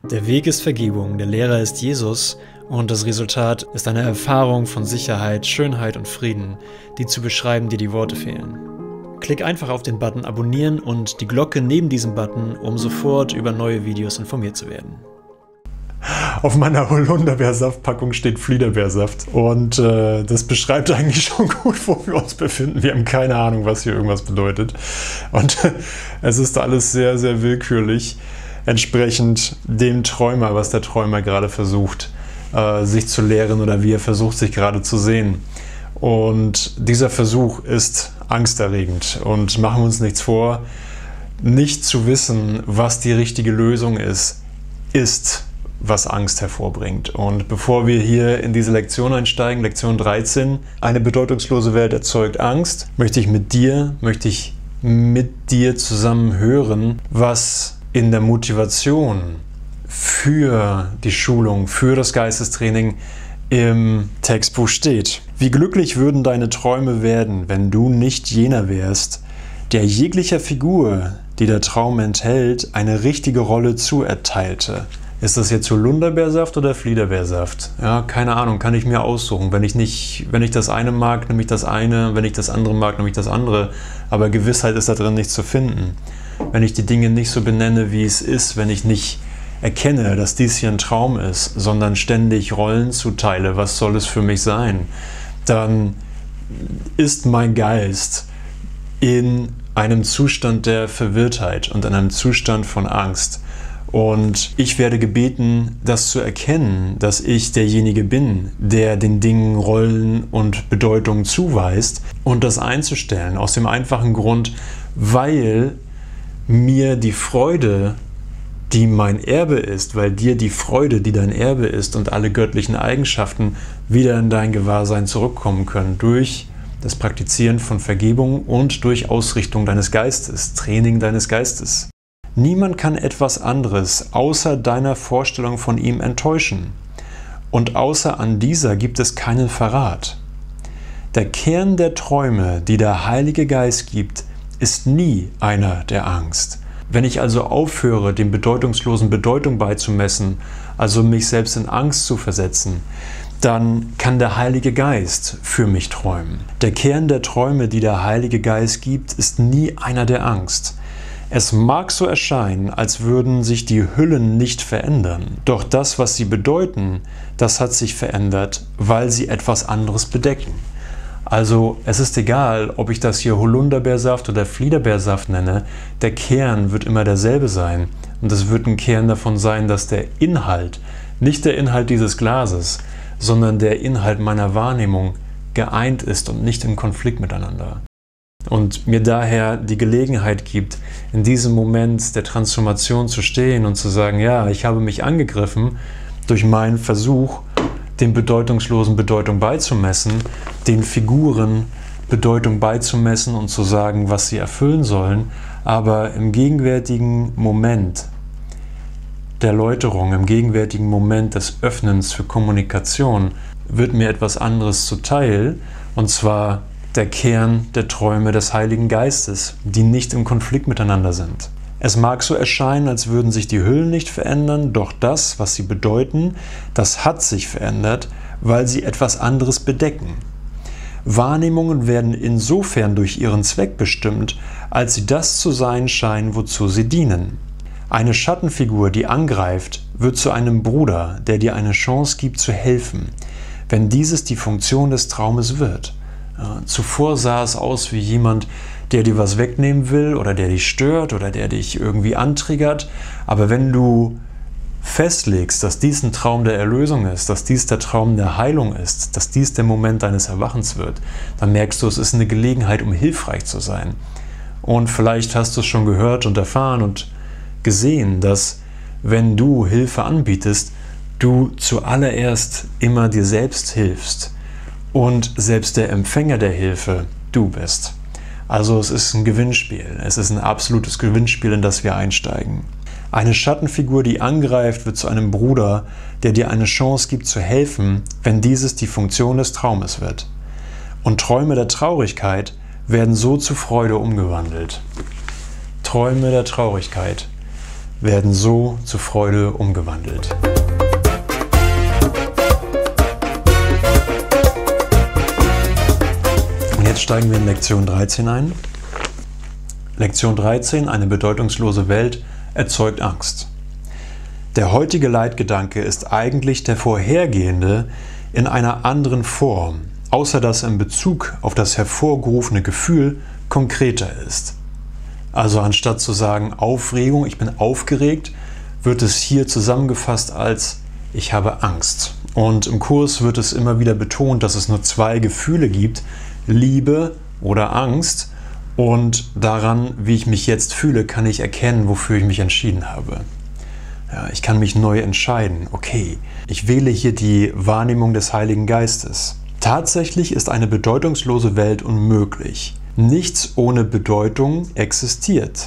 Der Weg ist Vergebung, der Lehrer ist Jesus und das Resultat ist eine Erfahrung von Sicherheit, Schönheit und Frieden, die zu beschreiben dir die Worte fehlen. Klick einfach auf den Button Abonnieren und die Glocke neben diesem Button, um sofort über neue Videos informiert zu werden. Auf meiner Holunderbeersaftpackung steht Fliederbeersaft und das beschreibt eigentlich schon gut, wo wir uns befinden. Wir haben keine Ahnung, was hier irgendwas bedeutet und es ist alles sehr, sehr willkürlich, entsprechend dem Träumer, was der Träumer gerade versucht, sich zu lehren oder wie er versucht, sich gerade zu sehen. Und dieser Versuch ist angsterregend und machen wir uns nichts vor, nicht zu wissen, was die richtige Lösung ist, was Angst hervorbringt. Und bevor wir hier in diese Lektion einsteigen, Lektion 13, eine bedeutungslose Welt erzeugt Angst, möchte ich mit dir zusammen hören, was in der Motivation für die Schulung, für das Geistestraining im Textbuch steht. Wie glücklich würden deine Träume werden, wenn du nicht jener wärst, der jeglicher Figur, die der Traum enthält, eine richtige Rolle zuerteilte. Ist das jetzt Holunderbeersaft oder Fliederbeersaft? Ja, keine Ahnung, kann ich mir aussuchen. Wenn ich das eine mag, nehme ich das eine, wenn ich das andere mag, nehme ich das andere. Aber Gewissheit ist da drin nicht zu finden. Wenn ich die Dinge nicht so benenne, wie es ist, wenn ich nicht erkenne, dass dies hier ein Traum ist, sondern ständig Rollen zuteile, was soll es für mich sein, dann ist mein Geist in einem Zustand der Verwirrtheit und in einem Zustand von Angst. Und ich werde gebeten, das zu erkennen, dass ich derjenige bin, der den Dingen Rollen und Bedeutung zuweist und das einzustellen. Aus dem einfachen Grund, weil mir die Freude, die mein Erbe ist, weil dir die Freude, die dein Erbe ist und alle göttlichen Eigenschaften wieder in dein Gewahrsein zurückkommen können durch das Praktizieren von Vergebung und durch Ausrichtung deines Geistes, Training deines Geistes. Niemand kann etwas anderes außer deiner Vorstellung von ihm enttäuschen. Und außer an dieser gibt es keinen Verrat. Der Kern der Träume, die der Heilige Geist gibt, ist nie einer der Angst. Wenn ich also aufhöre, dem Bedeutungslosen Bedeutung beizumessen, also mich selbst in Angst zu versetzen, dann kann der Heilige Geist für mich träumen. Der Kern der Träume, die der Heilige Geist gibt, ist nie einer der Angst. Es mag so erscheinen, als würden sich die Hüllen nicht verändern. Doch das, was sie bedeuten, das hat sich verändert, weil sie etwas anderes bedecken. Also es ist egal, ob ich das hier Holunderbeersaft oder Fliederbeersaft nenne, der Kern wird immer derselbe sein. Und es wird ein Kern davon sein, dass der Inhalt, nicht der Inhalt dieses Glases, sondern der Inhalt meiner Wahrnehmung geeint ist und nicht im Konflikt miteinander. Und mir daher die Gelegenheit gibt, in diesem Moment der Transformation zu stehen und zu sagen, ja, ich habe mich angegriffen durch meinen Versuch, den Bedeutungslosen Bedeutung beizumessen, den Figuren Bedeutung beizumessen und zu sagen, was sie erfüllen sollen, aber im gegenwärtigen Moment der Läuterung, im gegenwärtigen Moment des Öffnens für Kommunikation wird mir etwas anderes zuteil, und zwar der Kern der Träume des Heiligen Geistes, die nicht im Konflikt miteinander sind. Es mag so erscheinen, als würden sich die Hüllen nicht verändern, doch das, was sie bedeuten, das hat sich verändert, weil sie etwas anderes bedecken. Wahrnehmungen werden insofern durch ihren Zweck bestimmt, als sie das zu sein scheinen, wozu sie dienen. Eine Schattenfigur, die angreift, wird zu einem Bruder, der dir eine Chance gibt zu helfen, wenn dieses die Funktion des Traumes wird. Zuvor sah es aus wie jemand, der dir was wegnehmen will oder der dich stört oder der dich irgendwie antriggert. Aber wenn du festlegst, dass dies ein Traum der Erlösung ist, dass dies der Traum der Heilung ist, dass dies der Moment deines Erwachens wird, dann merkst du, es ist eine Gelegenheit, um hilfreich zu sein. Und vielleicht hast du es schon gehört und erfahren und gesehen, dass wenn du Hilfe anbietest, du zuallererst immer dir selbst hilfst und selbst der Empfänger der Hilfe du bist. Also es ist ein Gewinnspiel. Es ist ein absolutes Gewinnspiel, in das wir einsteigen. Eine Schattenfigur, die angreift, wird zu einem Bruder, der dir eine Chance gibt zu helfen, wenn dieses die Funktion des Traumes wird. Und Träume der Traurigkeit werden so zu Freude umgewandelt. Träume der Traurigkeit. werden so zu Freude umgewandelt. Und jetzt steigen wir in Lektion 13 ein. Lektion 13, eine bedeutungslose Welt erzeugt Angst. Der heutige Leitgedanke ist eigentlich der vorhergehende in einer anderen Form, außer dass er in Bezug auf das hervorgerufene Gefühl konkreter ist. Also anstatt zu sagen Aufregung, ich bin aufgeregt, wird es hier zusammengefasst als ich habe Angst. Und im Kurs wird es immer wieder betont, dass es nur zwei Gefühle gibt, Liebe oder Angst. Und daran, wie ich mich jetzt fühle, kann ich erkennen, wofür ich mich entschieden habe. Ja, ich kann mich neu entscheiden. Okay, ich wähle hier die Wahrnehmung des Heiligen Geistes. Tatsächlich ist eine bedeutungslose Welt unmöglich. Nichts ohne Bedeutung existiert.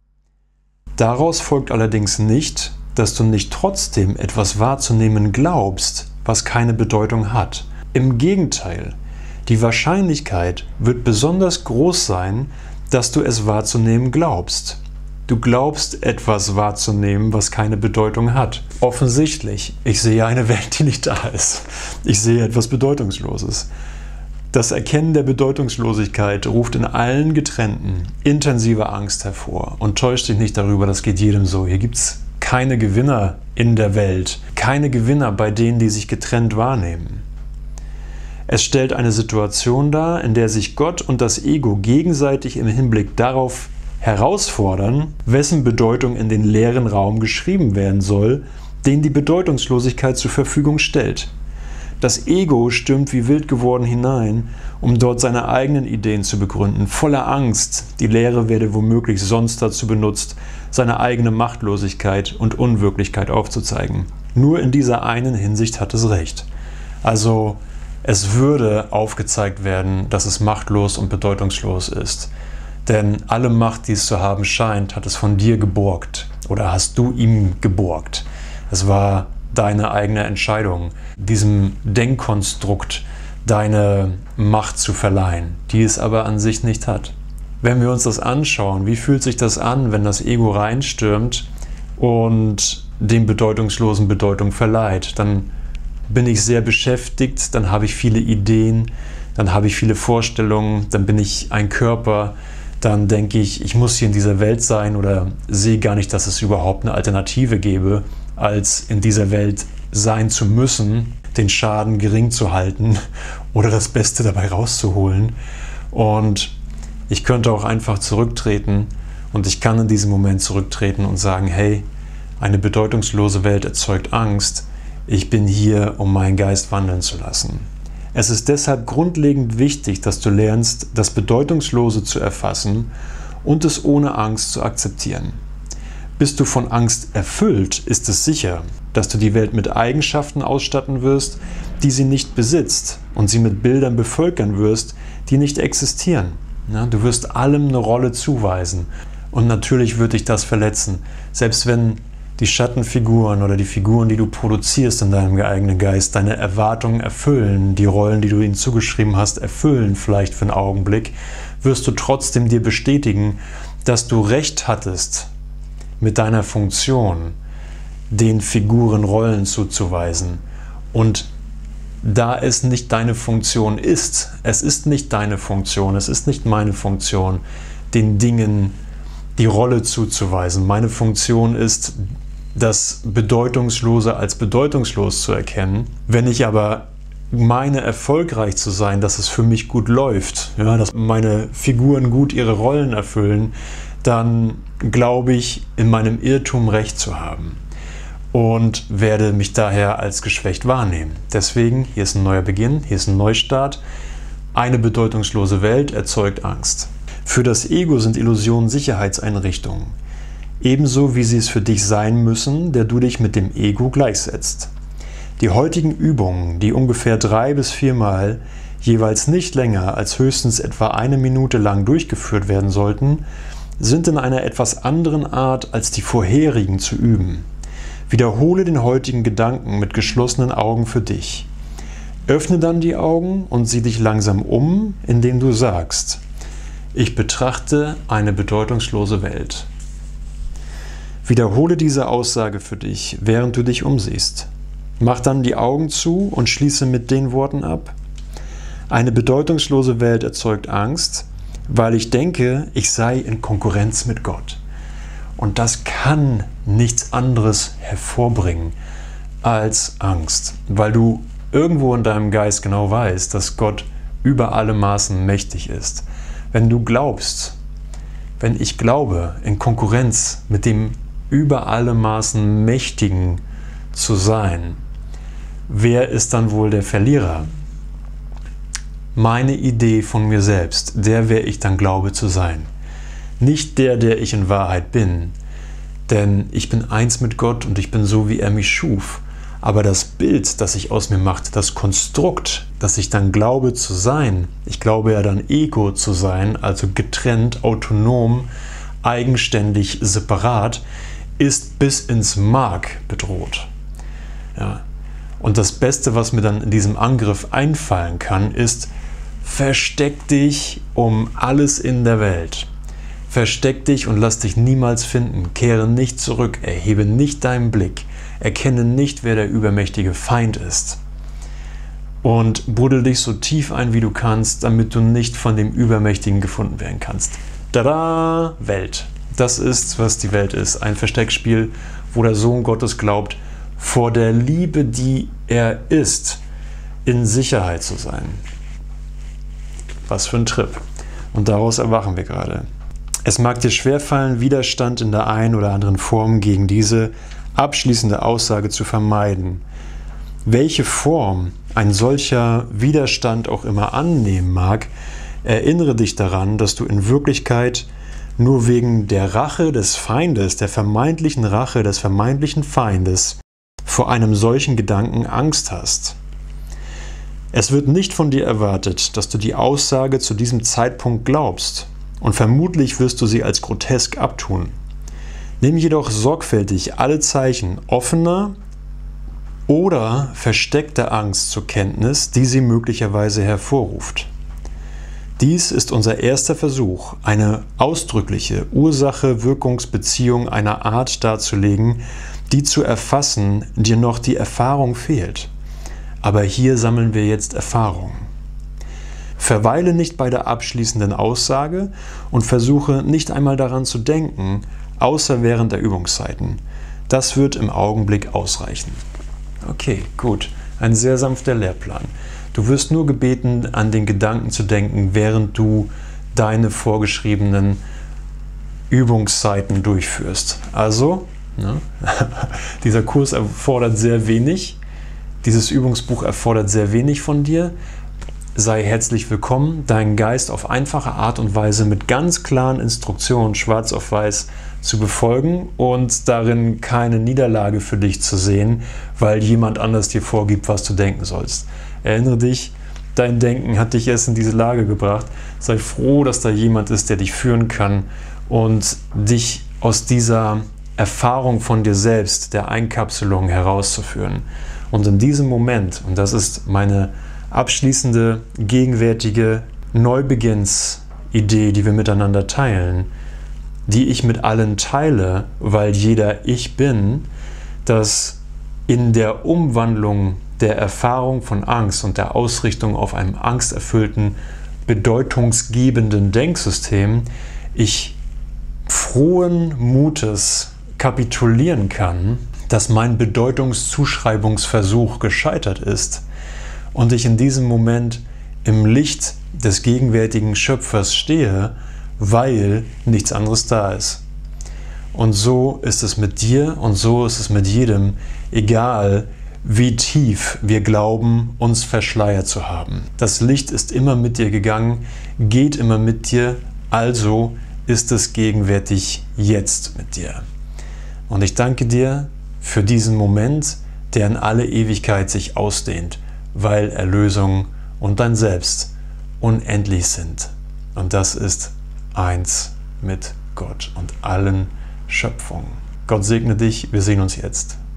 Daraus folgt allerdings nicht, dass du nicht trotzdem etwas wahrzunehmen glaubst, was keine Bedeutung hat. Im Gegenteil, die Wahrscheinlichkeit wird besonders groß sein, dass du es wahrzunehmen glaubst. Du glaubst, etwas wahrzunehmen, was keine Bedeutung hat. Offensichtlich, ich sehe eine Welt, die nicht da ist. Ich sehe etwas Bedeutungsloses. Das Erkennen der Bedeutungslosigkeit ruft in allen Getrennten intensive Angst hervor. Und täuscht dich nicht darüber, das geht jedem so. Hier gibt es keine Gewinner in der Welt, keine Gewinner bei denen, die sich getrennt wahrnehmen. Es stellt eine Situation dar, in der sich Gott und das Ego gegenseitig im Hinblick darauf herausfordern, wessen Bedeutung in den leeren Raum geschrieben werden soll, den die Bedeutungslosigkeit zur Verfügung stellt. Das Ego stürmt wie wild geworden hinein, um dort seine eigenen Ideen zu begründen, voller Angst, die Lehre werde womöglich sonst dazu benutzt, seine eigene Machtlosigkeit und Unwirklichkeit aufzuzeigen. Nur in dieser einen Hinsicht hat es recht. Also, es würde aufgezeigt werden, dass es machtlos und bedeutungslos ist. Denn alle Macht, die es zu haben scheint, hat es von dir geborgt oder hast du ihm geborgt. Es war deine eigene Entscheidung, diesem Denkkonstrukt deine Macht zu verleihen, die es aber an sich nicht hat. Wenn wir uns das anschauen, wie fühlt sich das an, wenn das Ego reinstürmt und dem Bedeutungslosen Bedeutung verleiht, dann bin ich sehr beschäftigt, dann habe ich viele Ideen, dann habe ich viele Vorstellungen, dann bin ich ein Körper, dann denke ich, ich muss hier in dieser Welt sein oder sehe gar nicht, dass es überhaupt eine Alternative gäbe, als in dieser Welt sein zu müssen, den Schaden gering zu halten oder das Beste dabei rauszuholen. Und ich könnte auch einfach zurücktreten und ich kann in diesem Moment zurücktreten und sagen, hey, eine bedeutungslose Welt erzeugt Angst. Ich bin hier, um meinen Geist wandeln zu lassen. Es ist deshalb grundlegend wichtig, dass du lernst, das Bedeutungslose zu erfassen und es ohne Angst zu akzeptieren. Bist du von Angst erfüllt, ist es sicher, dass du die Welt mit Eigenschaften ausstatten wirst, die sie nicht besitzt und sie mit Bildern bevölkern wirst, die nicht existieren. Ja, du wirst allem eine Rolle zuweisen und natürlich wird dich das verletzen, selbst wenn die Schattenfiguren oder die Figuren, die du produzierst in deinem eigenen Geist, deine Erwartungen erfüllen, die Rollen, die du ihnen zugeschrieben hast, erfüllen vielleicht für einen Augenblick, wirst du trotzdem dir bestätigen, dass du recht hattest mit deiner Funktion, den Figuren Rollen zuzuweisen. Und da es nicht deine Funktion ist, es ist nicht deine Funktion, es ist nicht meine Funktion, den Dingen die Rolle zuzuweisen. Meine Funktion ist, das Bedeutungslose als bedeutungslos zu erkennen. Wenn ich aber meine, erfolgreich zu sein, dass es für mich gut läuft, ja, dass meine Figuren gut ihre Rollen erfüllen, dann glaube ich, in meinem Irrtum recht zu haben und werde mich daher als geschwächt wahrnehmen. Deswegen, hier ist ein neuer Beginn, hier ist ein Neustart. Eine bedeutungslose Welt erzeugt Angst. Für das Ego sind Illusionen Sicherheitseinrichtungen, ebenso wie sie es für dich sein müssen, der du dich mit dem Ego gleichsetzt. Die heutigen Übungen, die ungefähr 3 bis 4 Mal, jeweils nicht länger als höchstens etwa 1 Minute lang durchgeführt werden sollten, sind in einer etwas anderen Art als die vorherigen zu üben. Wiederhole den heutigen Gedanken mit geschlossenen Augen für dich. Öffne dann die Augen und sieh dich langsam um, indem du sagst: Ich betrachte eine bedeutungslose Welt. Wiederhole diese Aussage für dich, während du dich umsiehst. Mach dann die Augen zu und schließe mit den Worten ab. Eine bedeutungslose Welt erzeugt Angst, weil ich denke, ich sei in Konkurrenz mit Gott. Und das kann nichts anderes hervorbringen als Angst, weil du irgendwo in deinem Geist genau weißt, dass Gott über alle Maßen mächtig ist. Wenn du glaubst, wenn ich glaube, in Konkurrenz mit dem über alle Maßen Mächtigen zu sein, wer ist dann wohl der Verlierer? Meine Idee von mir selbst, der wer ich dann glaube zu sein. Nicht der ich in Wahrheit bin, denn ich bin eins mit Gott und ich bin so, wie er mich schuf. Aber das Bild, das ich aus mir macht, das Konstrukt, das ich dann glaube zu sein, ich glaube ja dann Ego zu sein, also getrennt, autonom, eigenständig, separat, ist bis ins Mark bedroht. Ja. Und das Beste, was mir dann in diesem Angriff einfallen kann, ist, versteck dich um alles in der Welt. Versteck dich und lass dich niemals finden. Kehre nicht zurück, erhebe nicht deinen Blick. Erkenne nicht, wer der übermächtige Feind ist. Und buddel dich so tief ein, wie du kannst, damit du nicht von dem Übermächtigen gefunden werden kannst. Tada! Welt. Das ist, was die Welt ist. Ein Versteckspiel, wo der Sohn Gottes glaubt, vor der Liebe, die er ist, in Sicherheit zu sein. Was für ein Trip. Und daraus erwachen wir gerade. Es mag dir schwerfallen, Widerstand in der einen oder anderen Form gegen diese abschließende Aussage zu vermeiden. Welche Form ein solcher Widerstand auch immer annehmen mag, erinnere dich daran, dass du in Wirklichkeit nur wegen der Rache des Feindes, der vermeintlichen Rache des vermeintlichen Feindes, vor einem solchen Gedanken Angst hast. Es wird nicht von dir erwartet, dass du die Aussage zu diesem Zeitpunkt glaubst, und vermutlich wirst du sie als grotesk abtun. Nimm jedoch sorgfältig alle Zeichen offener oder versteckter Angst zur Kenntnis, die sie möglicherweise hervorruft. Dies ist unser erster Versuch, eine ausdrückliche Ursache-Wirkungsbeziehung einer Art darzulegen, die zu erfassen dir noch die Erfahrung fehlt. Aber hier sammeln wir jetzt Erfahrung. Verweile nicht bei der abschließenden Aussage und versuche nicht einmal daran zu denken, außer während der Übungszeiten. Das wird im Augenblick ausreichen. Okay, gut. Ein sehr sanfter Lehrplan. Du wirst nur gebeten, an den Gedanken zu denken, während du deine vorgeschriebenen Übungszeiten durchführst. Also, dieser Kurs erfordert sehr wenig. Dieses Übungsbuch erfordert sehr wenig von dir. Sei herzlich willkommen, deinen Geist auf einfache Art und Weise mit ganz klaren Instruktionen, schwarz auf weiß, zu befolgen und darin keine Niederlage für dich zu sehen, weil jemand anders dir vorgibt, was du denken sollst. Erinnere dich, dein Denken hat dich erst in diese Lage gebracht. Sei froh, dass da jemand ist, der dich führen kann und dich aus dieser Erfahrung von dir selbst, der Einkapselung herauszuführen. Und in diesem Moment, und das ist meine abschließende, gegenwärtige Neubeginnsidee, die wir miteinander teilen, die ich mit allen teile, weil jeder ich bin, dass in der Umwandlung der Erfahrung von Angst und der Ausrichtung auf einem angsterfüllten, bedeutungsgebenden Denksystem ich frohen Mutes kapitulieren kann, dass mein Bedeutungszuschreibungsversuch gescheitert ist und ich in diesem Moment im Licht des gegenwärtigen Schöpfers stehe, weil nichts anderes da ist. Und so ist es mit dir und so ist es mit jedem, egal wie tief wir glauben, uns verschleiert zu haben. Das Licht ist immer mit dir gegangen, geht immer mit dir, also ist es gegenwärtig jetzt mit dir. Und ich danke dir für diesen Moment, der in alle Ewigkeit sich ausdehnt, weil Erlösung und dein Selbst unendlich sind. Und das ist eins mit Gott und allen Schöpfungen. Gott segne dich, wir sehen uns jetzt.